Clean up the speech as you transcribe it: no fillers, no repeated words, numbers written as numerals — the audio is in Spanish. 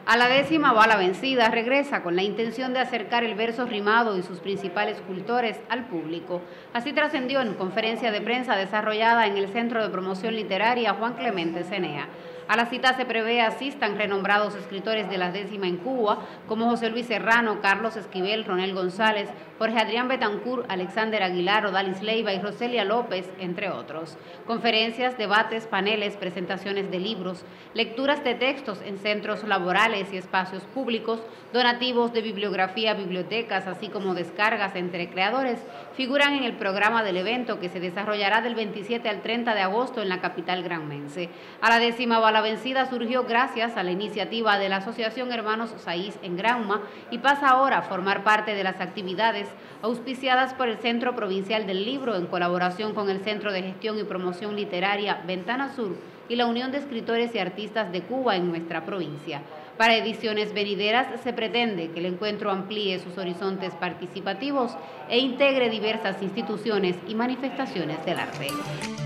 A la 10ª bala vencida regresa con la intención de acercar el verso rimado y sus principales cultores al público. Así trascendió en conferencia de prensa desarrollada en el Centro de Promoción Literaria Juan Clemente Cenea. A la cita se prevé asistan renombrados escritores de la 10ª en Cuba, como José Luis Serrano, Carlos Esquivel, Ronel González, Jorge Adrián Betancourt, Alexander Aguilar, Odalis Leiva y Roselia López, entre otros. Conferencias, debates, paneles, presentaciones de libros, lecturas de textos en centros laborales y espacios públicos, donativos de bibliografía a bibliotecas, así como descargas entre creadores, figuran en el programa del evento que se desarrollará del 27 al 30 de agosto en la capital granmense. A la 10ª bala vencida surgió gracias a la iniciativa de la Asociación Hermanos Saiz en Granma y pasa ahora a formar parte de las actividades auspiciadas por el Centro Provincial del Libro en colaboración con el Centro de Gestión y Promoción Literaria Ventana Sur y la Unión de Escritores y Artistas de Cuba en nuestra provincia. Para ediciones venideras se pretende que el encuentro amplíe sus horizontes participativos e integre diversas instituciones y manifestaciones del arte.